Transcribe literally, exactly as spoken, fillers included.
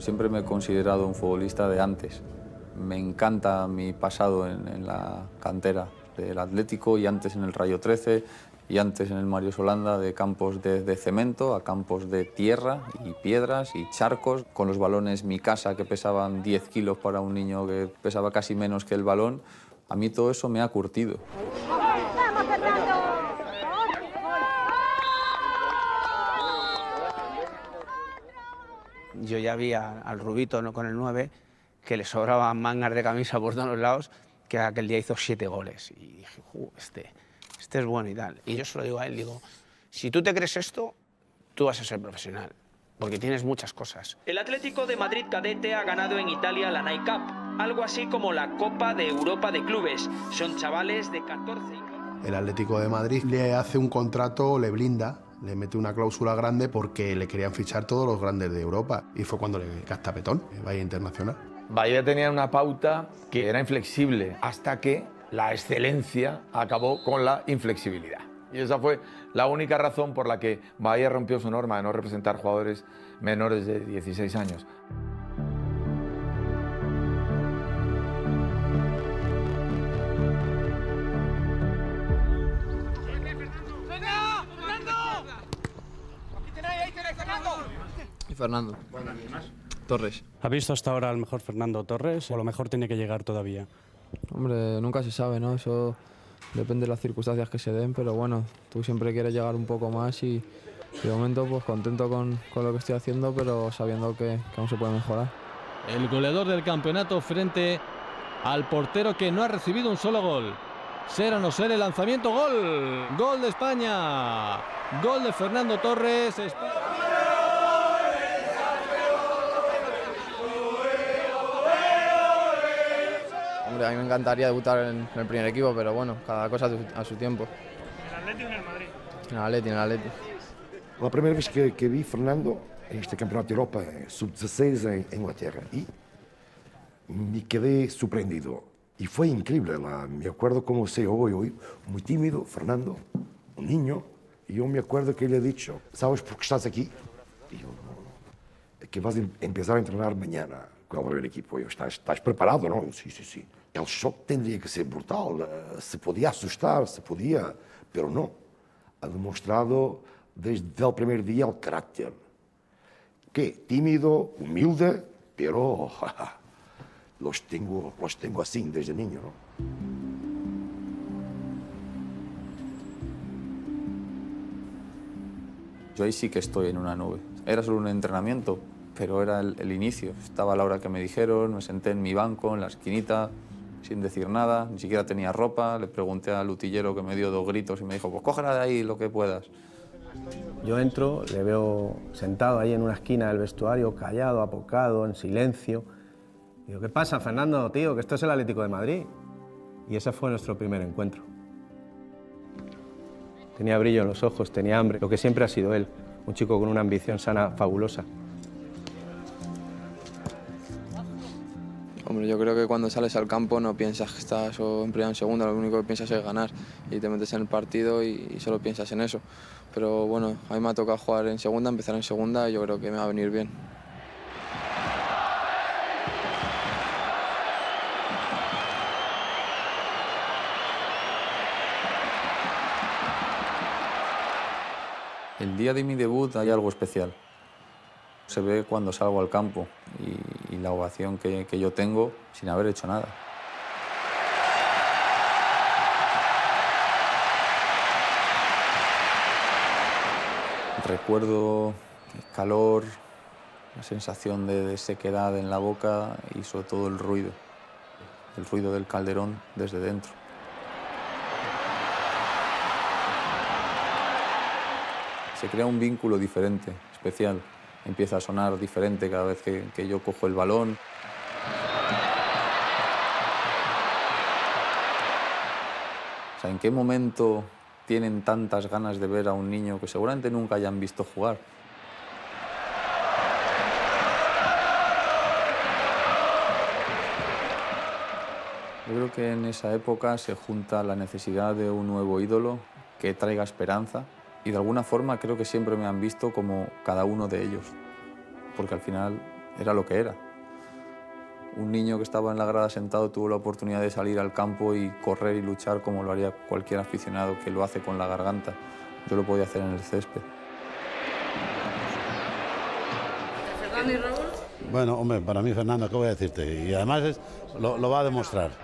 Siempre me he considerado un futbolista de antes. Me encanta mi pasado en, en la cantera del Atlético y antes en el Rayo trece y antes en el Mario Solanda, de campos de, de cemento a campos de tierra y piedras y charcos, con los balones mi casa que pesaban diez kilos para un niño que pesaba casi menos que el balón. A mí todo eso me ha curtido. Yo ya vi a, al Rubito, ¿no?, con el nueve, que le sobraban mangas de camisa por todos lados, que aquel día hizo siete goles. Y dije, uh, este, este es bueno y tal. Y yo se lo digo a él, digo, si tú te crees esto, tú vas a ser profesional, porque tienes muchas cosas. El Atlético de Madrid cadete ha ganado en Italia la Nike Cup, algo así como la Copa de Europa de Clubes. Son chavales de catorce y... El Atlético de Madrid le hace un contrato, le blinda, le mete una cláusula grande porque le querían fichar todos los grandes de Europa. Y fue cuando le castapetón, Bahía Internacional. Bahía tenía una pauta que era inflexible, hasta que la excelencia acabó con la inflexibilidad. Y esa fue la única razón por la que Bahía rompió su norma de no representar jugadores menores de dieciséis años. Y Fernando Torres. ¿Ha visto hasta ahora al mejor Fernando Torres o a lo mejor tiene que llegar todavía? Hombre, nunca se sabe, ¿no? Eso depende de las circunstancias que se den, pero bueno, tú siempre quieres llegar un poco más y, y de momento pues contento con, con lo que estoy haciendo, pero sabiendo que, que aún se puede mejorar. El goleador del campeonato frente al portero que no ha recibido un solo gol. Ser o no ser el lanzamiento, gol. Gol de España. Gol de Fernando Torres. Hombre, a mí me encantaría debutar en el primer equipo, pero bueno, cada cosa a su, a su tiempo. ¿En el Atleti o en el Madrid? En el Atleti, en el Atleti. La primera vez que, que vi Fernando en este Campeonato de Europa sub dieciséis en Inglaterra y me quedé sorprendido. Y fue increíble, la, me acuerdo como sé hoy, hoy, muy tímido, Fernando, un niño, y yo me acuerdo que le he dicho, ¿sabes por qué estás aquí? Y yo, no, que vas a empezar a entrenar mañana con el primer equipo. Yo, ¿estás, estás preparado? No, sí, sí, sí. El shock tendría que ser brutal, se podía asustar, se podía, pero no. Ha demostrado desde el primer día el carácter. ¿Qué? Tímido, humilde, pero los tengo, los tengo así desde niño, ¿no? Yo ahí sí que estoy en una nube. Era solo un entrenamiento, pero era el, el inicio. Estaba a la hora que me dijeron, me senté en mi banco, en la esquinita, sin decir nada, ni siquiera tenía ropa. Le pregunté al utillero, que me dio dos gritos y me dijo, pues cógela de ahí lo que puedas. Yo entro, le veo sentado ahí en una esquina del vestuario, callado, apocado, en silencio. Digo, ¿qué pasa, Fernando, tío? Que esto es el Atlético de Madrid. Y ese fue nuestro primer encuentro. Tenía brillo en los ojos, tenía hambre, lo que siempre ha sido él. Un chico con una ambición sana fabulosa. Hombre, yo creo que cuando sales al campo no piensas que estás o en primera o en segunda, lo único que piensas es ganar y te metes en el partido y, y solo piensas en eso. Pero bueno, a mí me ha tocado jugar en segunda, empezar en segunda y yo creo que me va a venir bien. El día de mi debut hay algo especial. Se ve cuando salgo al campo y, y la ovación que, que yo tengo sin haber hecho nada. Recuerdo el calor, la sensación de, de sequedad en la boca y sobre todo el ruido, el ruido del Calderón desde dentro. Se crea un vínculo diferente, especial. Empieza a sonar diferente cada vez que, que yo cojo el balón. O sea, ¿en qué momento tienen tantas ganas de ver a un niño que seguramente nunca hayan visto jugar? Yo creo que en esa época se junta la necesidad de un nuevo ídolo que traiga esperanza. Y de alguna forma creo que siempre me han visto como cada uno de ellos, porque al final era lo que era. Un niño que estaba en la grada sentado tuvo la oportunidad de salir al campo y correr y luchar como lo haría cualquier aficionado que lo hace con la garganta. Yo lo podía hacer en el césped. ¿Fernando y Raúl? Bueno, hombre, para mí Fernando, ¿qué voy a decirte? Y además es, lo, lo va a demostrar.